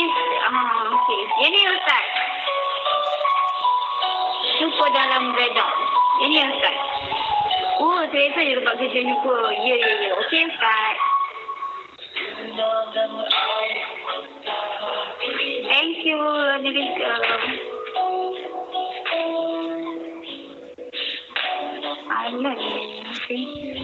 Okey. Ini Ustaz. Jumpa dalam redak. Ini Ustaz. Selesa je dapat kerja jumpa. Ya. Okey Ustaz. Thank you, Amerika. I love you. Thank you.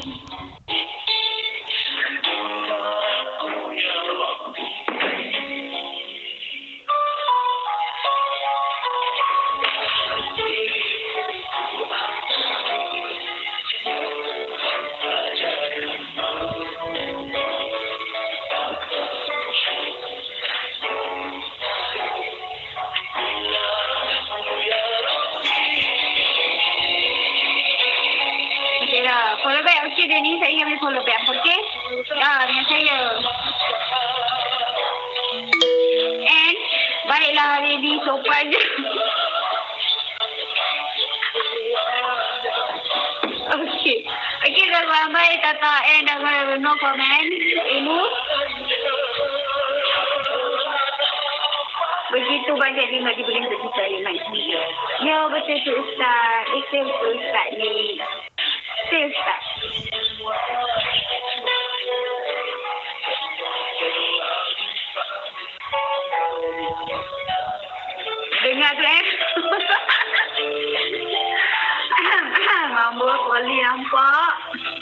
Follow back, okey dia ni saya ingin follow back, okey? Dengan saya. And baiklah hari ni sopan je. Okey dah baik Tata and no comment. Ini begitu banyak dia nak diberi untuk kita iman. Ya betul tu Ustaz. Betul tu Ustaz ni. Ustaz. Dengar tu Mama Poli nampak.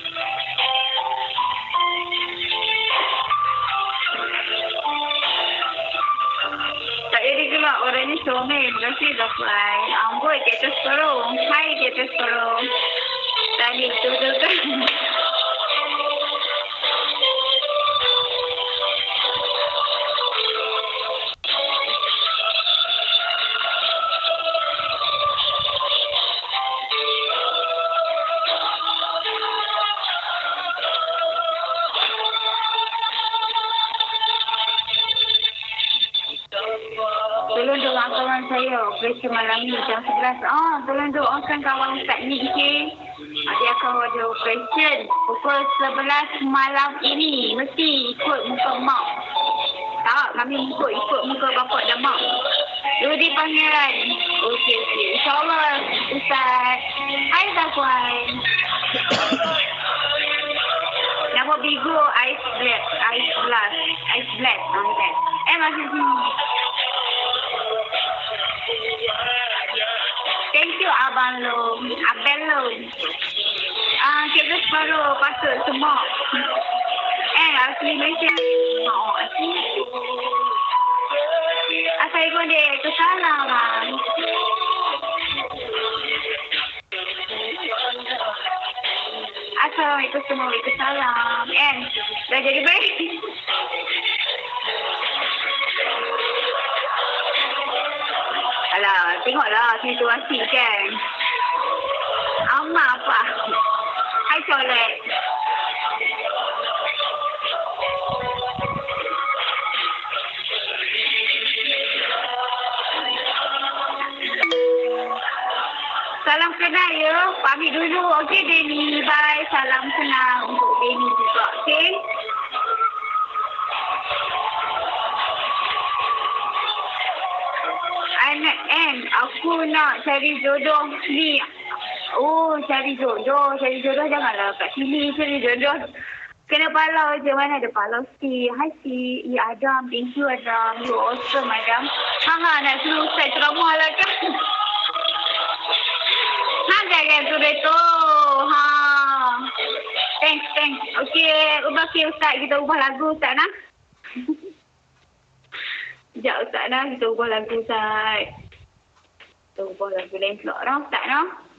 Tak jadi gelap orang ni comel. Terima kasih Zafai. Amboi kita sekarang. Hai kita sekarang. Tadi tu kan. Tolong doakan saya operasi malam ni jam 11. Tolong doakan kawan Ustaz ni okey. Dia akan ada operation pukul 11 malam ini. Mesti ikut muka mak. Tak, kami ikut muka bapak dan mak. Rudi Pangeran. Okey. InsyaAllah Ustaz. Hai Zafuan. Nama Bigo Ice Blast. Masih sini. Thank you Abang Long. Kita separuh patut semua. Asli Malaysia. Assalamualaikum salam. Assalamualaikum salam. Dah jadi baik. Alah, tengoklah situasi kan. Amat apa? Hai Colette. Salam kenal ya. Pamit dulu. Okey Denny. Bye. Salam kenal untuk Denny juga. Okey. Aku nak cari jodoh ni. Cari jodoh janganlah kat sini cari jodoh. Kena palau je. Mana ada palau si. Hai si. Ya Adam. Thank you Adam. You awesome Adam. Nak suruh Ustaz ceramah lah kan. Jangan suruh tu. Thanks. Okey Ustaz. Kita ubah lagu Ustaz nak. Sekejap Ustaz nak. Kita ubah lagu Ustaz. Ubah lagu lain pula Ustaz nak.